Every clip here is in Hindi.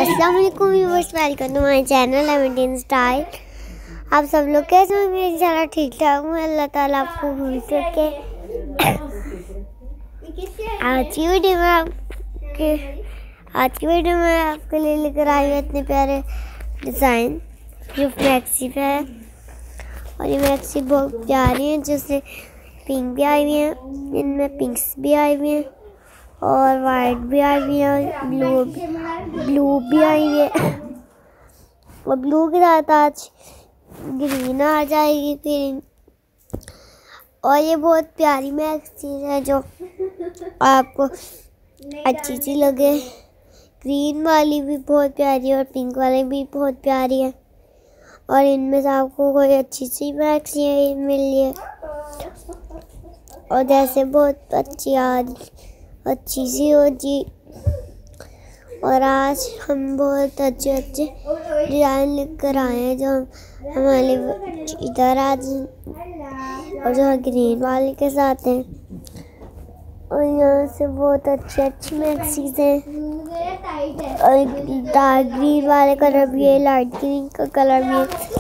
अस्सलाम वालेकुम viewers, welcome to my channel lemon style. आप सब लोग कैसे हैं? मेरी चैनल ठीक ठाक हूँ, अल्लाह ताला आपको भूल सके। आज की वीडियो में आपके लिए लेकर आई हूँ इतने प्यारे डिज़ाइन जो मैक्सी पे है। और ये मैक्सी बहुत प्यारी है, जैसे पिंक भी आई हुई है, इनमें पिंक्स भी आई हुई हैं और वाइट भी आई हुई है, ब्लू भी आई हुई है और ब्लू के साथ आज ग्रीन आ जाएगी फिर। और ये बहुत प्यारी मैक्सी है जो आपको अच्छी सी लगे। ग्रीन वाली भी बहुत प्यारी है और पिंक वाली भी बहुत प्यारी है। और इनमें से आपको कोई अच्छी सी मैक्सी मिली है और जैसे बहुत अच्छी सी हो जी। और आज हम बहुत अच्छे डिज़ाइन लेकर आए हैं जो हमारे इधर आज और जो ग्रीन वाले के साथ हैं। और यहाँ से बहुत अच्छी मैक्सीज हैं और डार्क ग्रीन वाले कलर भी है, लाइट ग्रीन का कलर भी है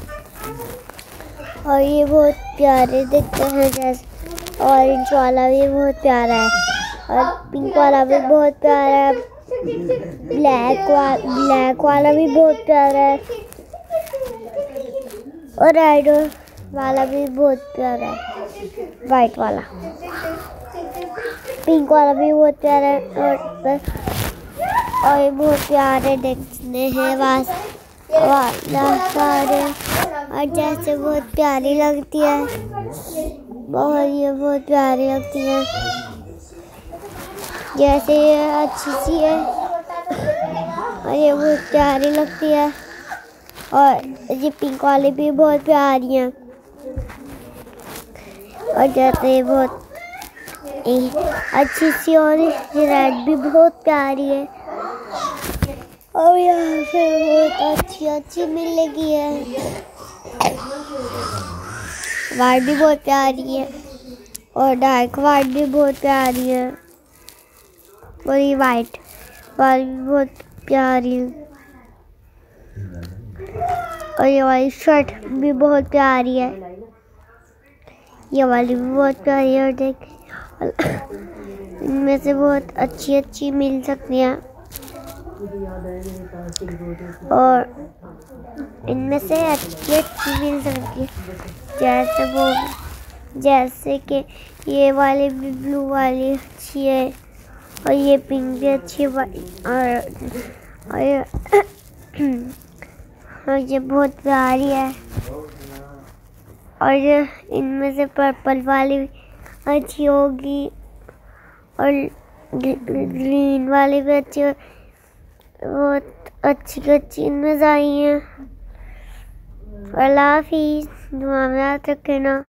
और ये बहुत प्यारे दिखते हैं। जैसे ऑरेंज वाला भी बहुत प्यारा है और पिंक वाला भी बहुत प्यारा है, ब्लैक वाला भी बहुत प्यारा है और रेड वाला भी बहुत प्यारा है, वाइट वाला, पिंक वाला भी बहुत प्यारा है और ये बहुत प्यारे दिखने हैं सारे। और जैसे बहुत प्यारी लगती है, ये बहुत प्यारी लगती है, जैसे ये अच्छी सी है और ये बहुत प्यारी लगती है। और ये पिंक वाली भी बहुत प्यारी हैं और जैसे ये बहुत अच्छी सी, और ये रेड भी बहुत प्यारी है और यहाँ से बहुत अच्छी मिलेगी है। वाइट भी बहुत प्यारी है और डार्क वाइट भी बहुत प्यारी है और ये वाइट वाली भी बहुत प्यारी है और ये वाली शर्ट भी बहुत प्यारी है, ये वाली भी बहुत प्यारी है। और देख इनमें से बहुत अच्छी मिल सकती हैं और इनमें से अच्छी मिल सकती है। जैसे कि ये वाली भी ब्लू वाली अच्छी है और ये पिंक भी अच्छी है और ये बहुत प्यारी है और ये इनमें से पर्पल वाली अच्छी होगी और ग्रीन वाली भी अच्छी, बहुत अच्छी इनमें आई हैं। अल्लाह हाफिज़, दुआ में याद रखना।